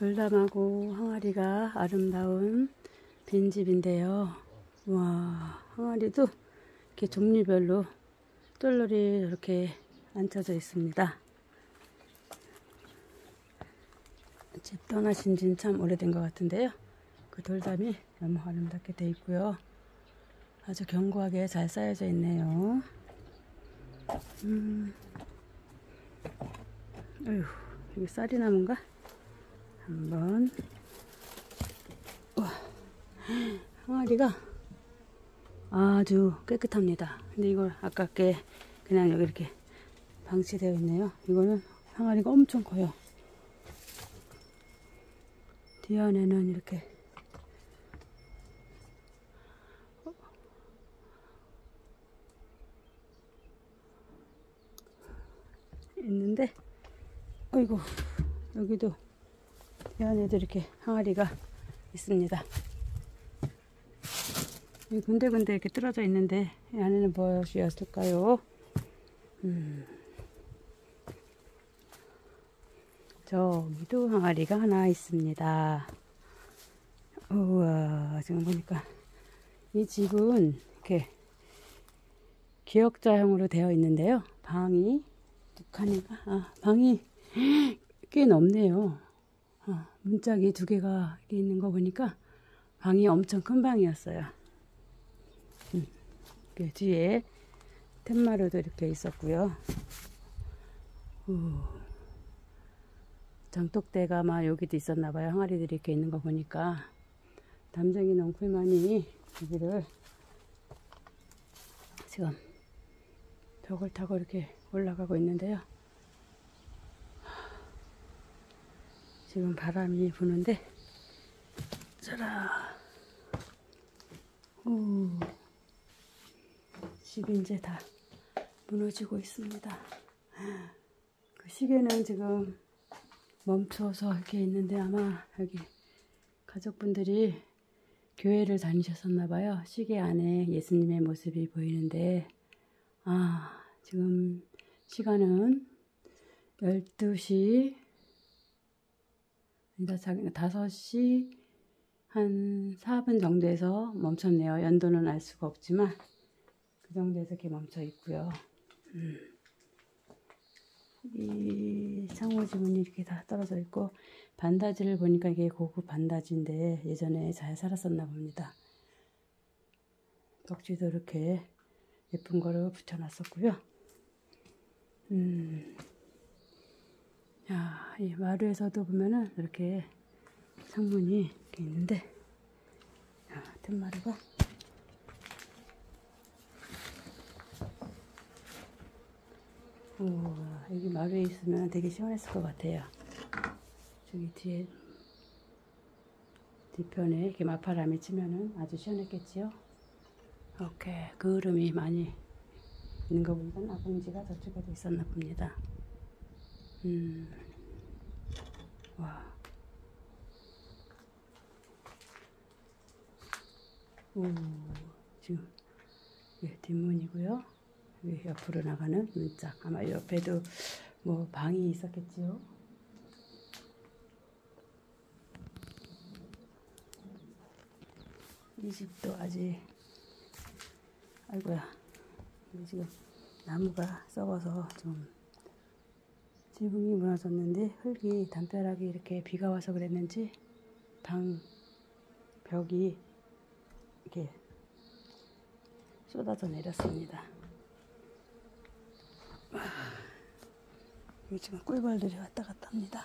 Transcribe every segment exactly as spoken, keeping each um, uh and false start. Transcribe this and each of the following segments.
돌담하고 항아리가 아름다운 빈집인데요. 와, 항아리도 이렇게 종류별로 똘똘이 이렇게 앉혀져 있습니다. 집 떠나신 지는 참 오래된 것 같은데요. 그 돌담이 너무 아름답게 되어 있고요. 아주 견고하게 잘 쌓여져 있네요. 음. 어휴, 여기 쌀이 나무인가? 한번. 우와, 항아리가 아주 깨끗합니다. 근데 이걸 아깝게 그냥 여기 이렇게 방치되어 있네요. 이거는 항아리가 엄청 커요. 뒤 안에는 이렇게 있는데, 어이구, 여기도 이 안에도 이렇게 항아리가 있습니다. 이 군데군데 이렇게 뚫어져 있는데 이 안에는 무엇이었을까요? 음. 저기도 항아리가 하나 있습니다. 우와, 지금 보니까 이 집은 이렇게 기역자형으로 되어 있는데요. 방이 두 칸인가? 아, 방이 꽤 넓네요. 어, 문짝이 두 개가 이렇게 있는 거 보니까 방이 엄청 큰 방이었어요. 음, 그 뒤에 텐마루도 이렇게 있었고요. 우, 장독대가 막 여기도 있었나봐요. 항아리들이 이렇게 있는 거 보니까. 담쟁이 넝쿨만이 여기를 지금 벽을 타고 이렇게 올라가고 있는데요. 지금 바람이 부는데, 짜라. 오, 집이 이제 다 무너지고 있습니다. 그 시계는 지금 멈춰서 이렇게 있는데 아마 여기 가족분들이 교회를 다니셨었나봐요. 시계 안에 예수님의 모습이 보이는데, 아, 지금 시간은 열두 시, 다섯 시 한 사 분 정도에서 멈췄네요. 연도는 알 수가 없지만 그 정도에서 이렇게 멈춰 있고요. 음. 이 창호지 문이 이렇게 다 떨어져 있고, 반다지를 보니까 이게 고급 반다지인데 예전에 잘 살았었나 봅니다. 벽지도 이렇게 예쁜 거를 붙여놨었고요. 음. 야, 이 마루에서도 보면은 이렇게 창문이 이렇게 있는데, 야, 텐마루가 오, 여기 마루에 있으면 되게 시원했을 것 같아요. 저기 뒤에 뒤편에 이렇게 맞바람이 치면은 아주 시원했겠지요. 이렇게 그을음이 많이 있는 거 보니까 아궁지가 저쪽에도 있었나 봅니다. 음, 와, 오, 지금 예, 뒷문이고요. 여기 옆으로 나가는 문짝. 아마 옆에도 뭐 방이 있었겠지요. 이 집도 아직, 아이고야, 지금 나무가 썩어서 좀 지붕이 무너졌는데, 흙이 담벼락이 이렇게 비가 와서 그랬는지 방 벽이 이렇게 쏟아져 내렸습니다. 여기 지금 꿀벌들이 왔다 갔다 합니다.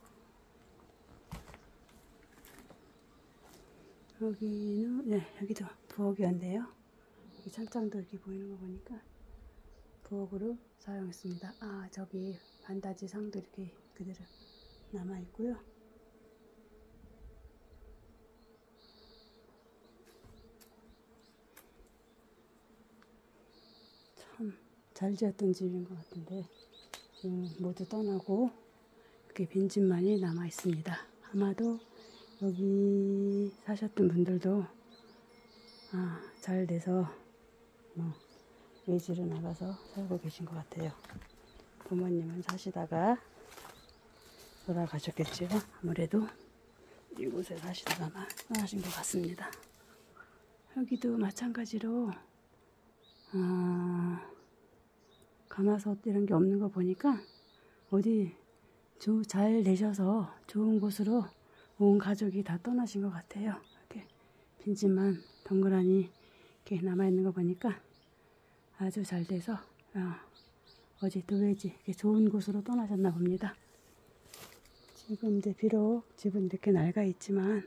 여기는, 네, 여기도 부엌이었는데요. 여기 찬장도 이렇게 보이는 거 보니까 부엌으로 사용했습니다. 아, 저기 반다지 상도 이렇게 그대로 남아 있고요. 참 잘 지었던 집인 것 같은데 지금 모두 떠나고 이렇게 빈집만이 남아 있습니다. 아마도 여기 사셨던 분들도 아, 잘 돼서 뭐 외지로 나가서 살고 계신 것 같아요. 부모님은 사시다가 돌아가셨겠지요. 아무래도 이곳에 사시다가 떠나신 것 같습니다. 여기도 마찬가지로 아, 가마솥 이런 게 없는 거 보니까 어디 조, 잘 내셔서 좋은 곳으로 온 가족이 다 떠나신 것 같아요. 이렇게 빈집만 덩그러니 이렇게 남아있는 거 보니까 아주 잘 돼서 어, 어디 도외지 이렇게 좋은 곳으로 떠나셨나 봅니다. 지금 이제 비록 집은 이렇게 낡아 있지만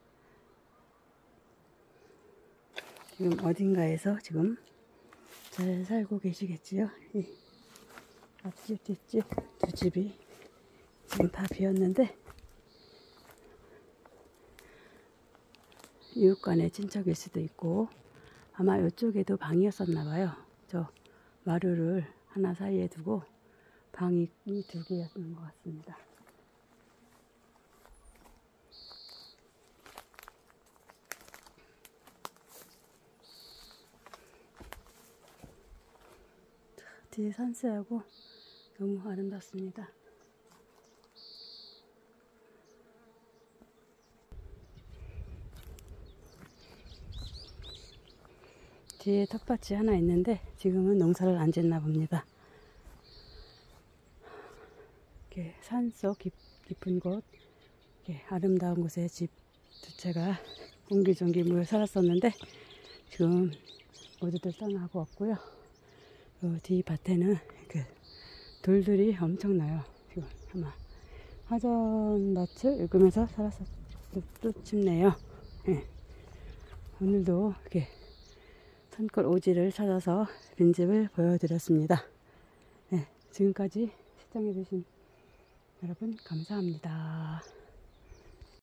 지금 어딘가에서 지금 잘 살고 계시겠지요. 이 앞집 뒷집 두 집이 지금 다 비었는데 이웃간의 친척일 수도 있고 아마 이쪽에도 방이었었나 봐요. 저 마루를 하나 사이에 두고 방이 두 개였던 것 같습니다. 뒤에 산세하고 너무 아름답습니다. 뒤에 텃밭이 하나 있는데 지금은 농사를 안 짓나 봅니다. 이렇게 산속 깊은 곳, 이렇게 아름다운 곳에 집 두 채가 옹기종기 모여 살았었는데 지금 모두들 떠나고 없고요. 그 뒤 밭에는 그 돌들이 엄청나요. 지금 아마 화전밭을 읽으면서 살았었도 싶네요. 네. 오늘도 이렇게 산골 오지를 찾아서 빈집을 보여드렸습니다. 네, 지금까지 시청해주신 여러분 감사합니다.